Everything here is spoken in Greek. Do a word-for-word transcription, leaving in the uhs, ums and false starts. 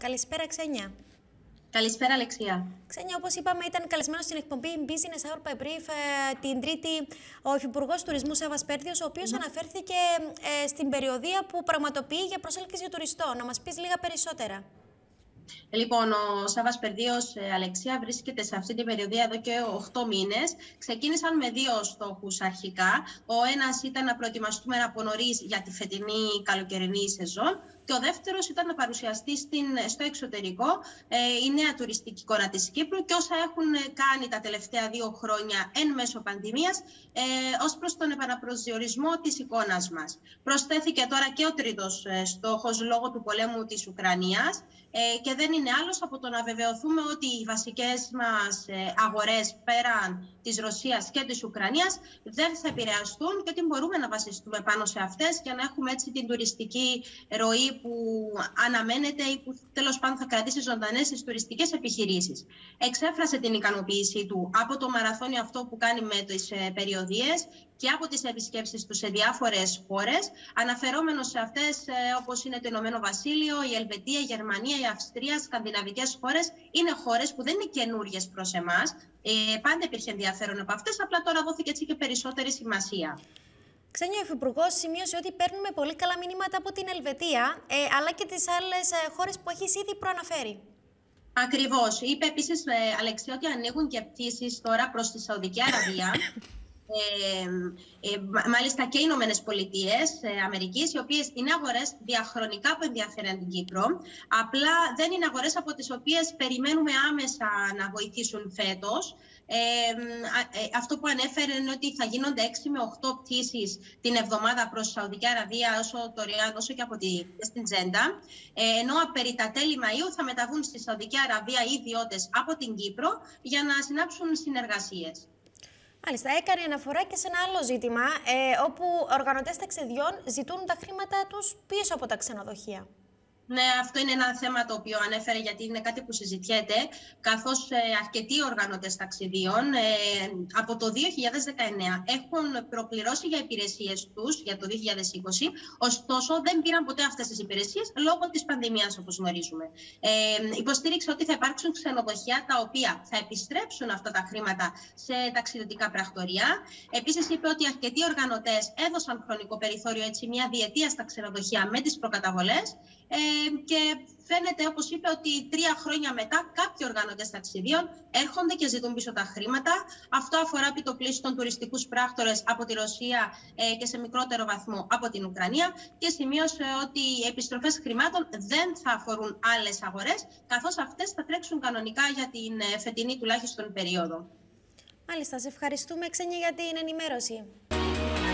Καλησπέρα, Ξένια. Καλησπέρα, Αλεξία. Ξένια, όπως είπαμε, ήταν καλεσμένος στην εκπομπή Business Hour by Brief ε, την Τρίτη ο Υφυπουργός Τουρισμού Σάββας Πέρδιος, ο οποίος mm. αναφέρθηκε ε, στην περιοδεία που πραγματοποιεί για προσέλκυση τουριστών. Να μας πεις λίγα περισσότερα. Λοιπόν, ο Σάββας Περδίος, Αλεξία, βρίσκεται σε αυτή την περιοδία εδώ και οκτώ μήνες. Ξεκίνησαν με δύο στόχους αρχικά. Ο ένας ήταν να προετοιμαστούμε από νωρίς για τη φετινή καλοκαιρινή σεζόν. Και ο δεύτερος ήταν να παρουσιαστεί στην, στο εξωτερικό ε, η νέα τουριστική εικόνα της Κύπρου και όσα έχουν κάνει τα τελευταία δύο χρόνια εν μέσω πανδημίας ε, ως προς τον επαναπροσδιορισμό της εικόνας μας. Προσθέθηκε τώρα και ο τρίτος ε, στόχος λόγω του πολέμου της Ουκρανίας ε, και δεν είναι άλλος από το να βεβαιωθούμε ότι οι βασικές μας ε, αγορές πέραν της Ρωσίας και της Ουκρανίας δεν θα επηρεαστούν και ότι μπορούμε να βασιστούμε πάνω σε αυτές για να έχουμε έτσι την τουριστική ροή που αναμένεται ή που τέλος πάντων θα κρατήσει ζωντανές τις τουριστικές επιχειρήσεις. Εξέφρασε την ικανοποίησή του από το μαραθώνιο αυτό που κάνει με τις περιοδίες και από τις επισκέψεις του σε διάφορες χώρες, αναφερόμενος σε αυτές όπως είναι το Ηνωμένο Βασίλειο, η Ελβετία, η Γερμανία, η Αυστρία, σκανδιναβικές χώρες. Είναι χώρες που δεν είναι καινούριες προς εμάς. Ε, πάντα υπήρχε ενδιαφέρον από αυτές, απλά τώρα δόθηκε έτσι και περισσότερη σημασία. Ξένια, ο Υφυπουργός σημείωσε ότι παίρνουμε πολύ καλά μηνύματα από την Ελβετία, ε, αλλά και τις άλλες ε, χώρες που έχεις ήδη προαναφέρει. Ακριβώς. Είπε επίσης, ε, Αλεξία, ότι ανοίγουν και πτήσεις τώρα προς τη Σαουδική Αραβία. Ε, ε, μάλιστα και οι Ηνωμένες Πολιτείες ε, Αμερικής, οι οποίες είναι αγορές διαχρονικά που ενδιαφέρουν την Κύπρο. Απλά δεν είναι αγορές από τις οποίες περιμένουμε άμεσα να βοηθήσουν φέτος. Ε, ε, αυτό που ανέφερε είναι ότι θα γίνονται έξι με οκτώ πτήσεις την εβδομάδα προς Σαουδική Αραβία, όσο το Ριάντ, όσο και από τη, στην Τζέντα. Ε, ενώ περί τα τέλη Μαΐου θα μεταβούν στη Σαουδική Αραβία οι ιδιώτες από την Κύπρο για να συνάψουν συνεργασίες. Μάλιστα, έκανε αναφορά και σε ένα άλλο ζήτημα, ε, όπου οργανωτές ταξιδιών ζητούν τα χρήματα τους πίσω από τα ξενοδοχεία. Ναι, αυτό είναι ένα θέμα το οποίο ανέφερε, γιατί είναι κάτι που συζητιέται, καθώς ε, αρκετοί οργανωτές ταξιδίων ε, από το δύο χιλιάδες δεκαεννέα έχουν προπληρώσει για υπηρεσίες τους για το δύο χιλιάδες είκοσι, ωστόσο δεν πήραν ποτέ αυτές τις υπηρεσίες λόγω της πανδημίας, όπως γνωρίζουμε. Ε, υποστήριξε ότι θα υπάρξουν ξενοδοχεία τα οποία θα επιστρέψουν αυτά τα χρήματα σε ταξιδιωτικά πρακτορεία. Επίσης είπε ότι αρκετοί οργανωτές έδωσαν χρονικό περιθώριο, έτσι, μια διετία στα ξενοδοχεία με τις προκαταβολές. Ε, και φαίνεται, όπως είπε, ότι τρία χρόνια μετά κάποιοι οργανωτές ταξιδίων έρχονται και ζητούν πίσω τα χρήματα. Αυτό αφορά επιτοπλίστων τουριστικούς πράκτορες από τη Ρωσία ε, και σε μικρότερο βαθμό από την Ουκρανία, και σημείωσε ότι οι επιστροφές χρημάτων δεν θα αφορούν άλλες αγορές, καθώς αυτές θα τρέξουν κανονικά για την ε, φετινή τουλάχιστον περίοδο. Μάλιστα, σε ευχαριστούμε, Ξένια, για την ενημέρωση.